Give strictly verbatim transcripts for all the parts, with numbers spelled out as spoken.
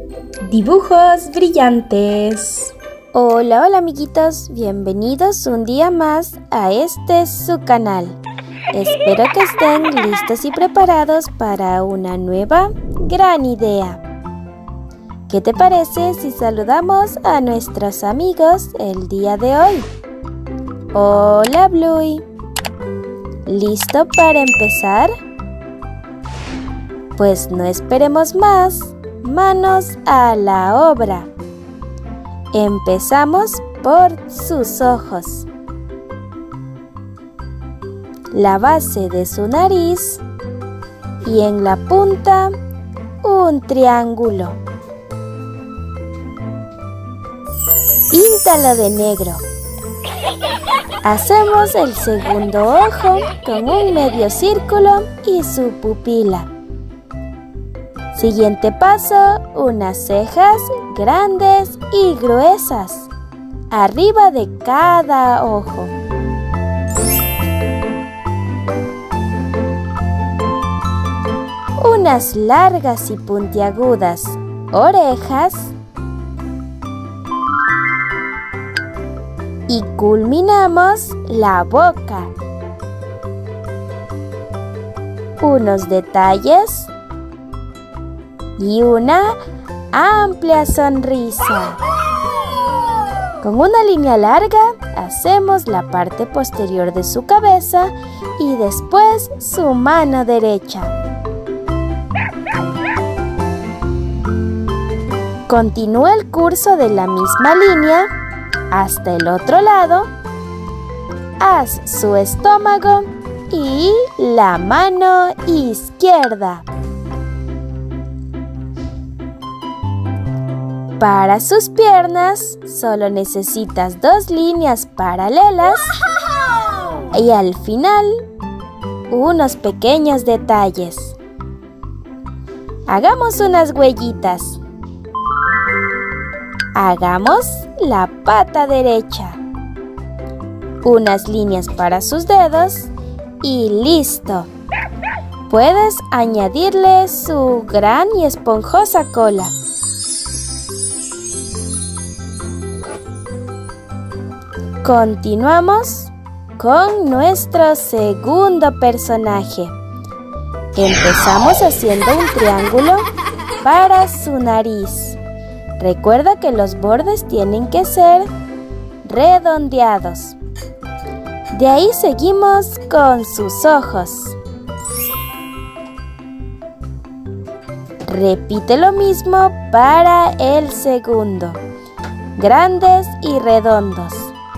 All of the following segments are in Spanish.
Dibujos brillantes. Hola, hola amiguitos, bienvenidos un día más a este su canal. Espero que estén listos y preparados para una nueva gran idea. ¿Qué te parece si saludamos a nuestros amigos el día de hoy? Hola Bluey, ¿listo para empezar? Pues no esperemos más, manos a la obra. Empezamos por sus ojos, la base de su nariz y en la punta un triángulo. Píntalo de negro. Hacemos el segundo ojo con un medio círculo y su pupila. Siguiente paso, unas cejas grandes y gruesas arriba de cada ojo. Unas largas y puntiagudas orejas y culminamos la boca. Unos detalles y una amplia sonrisa. Con una línea larga hacemos la parte posterior de su cabeza y después su mano derecha. Continúa el curso de la misma línea hasta el otro lado. Haz su estómago y la mano izquierda. Para sus piernas solo necesitas dos líneas paralelas y al final unos pequeños detalles. Hagamos unas huellitas. Hagamos la pata derecha. Unas líneas para sus dedos y listo. Puedes añadirle su gran y esponjosa cola. Continuamos con nuestro segundo personaje. Empezamos haciendo un triángulo para su nariz. Recuerda que los bordes tienen que ser redondeados. De ahí seguimos con sus ojos. Repite lo mismo para el segundo. Grandes y redondos.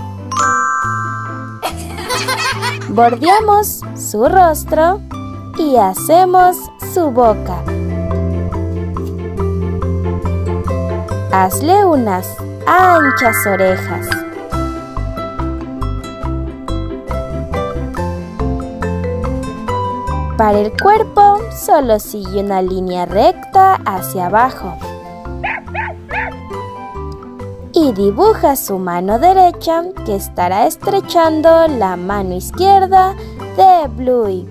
Bordeamos su rostro y hacemos su boca. Hazle unas anchas orejas. Para el cuerpo, solo sigue una línea recta hacia abajo. Y dibuja su mano derecha que estará estrechando la mano izquierda de Bluey.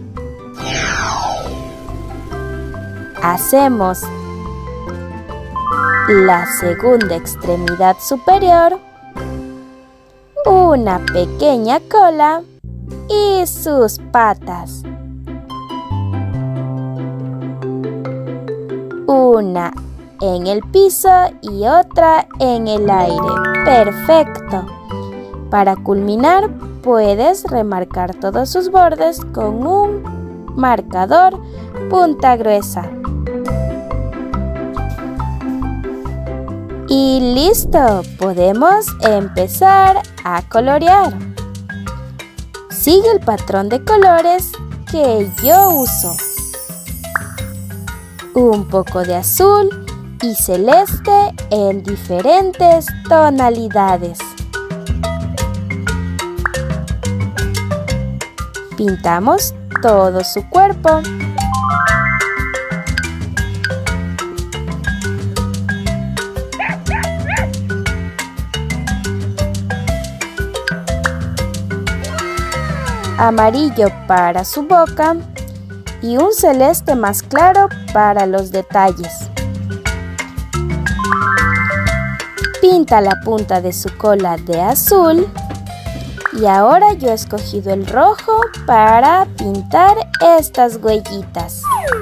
Hacemos la segunda extremidad superior, una pequeña cola y sus patas. Una en el piso y otra en el aire. ¡Perfecto! Para culminar, puedes remarcar todos sus bordes con un marcador punta gruesa. Y listo, podemos empezar a colorear. Sigue el patrón de colores que yo uso. Un poco de azul y celeste en diferentes tonalidades. Pintamos todo su cuerpo. Amarillo para su boca y un celeste más claro para los detalles. pinta la punta de su cola de azul. Y ahora yo he escogido el rojo para pintar estas huellitas.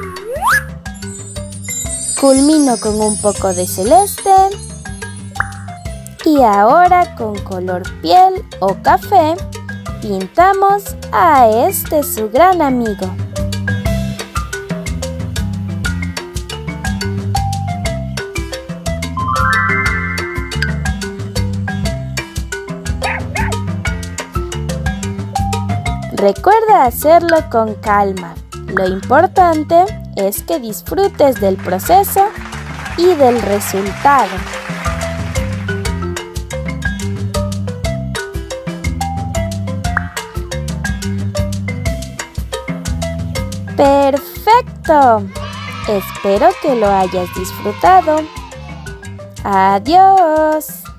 Culmino con un poco de celeste. Y ahora con color piel o café pintamos a este su gran amigo. Recuerda hacerlo con calma. Lo importante es que disfrutes del proceso y del resultado. ¡Perfecto! Espero que lo hayas disfrutado. ¡Adiós!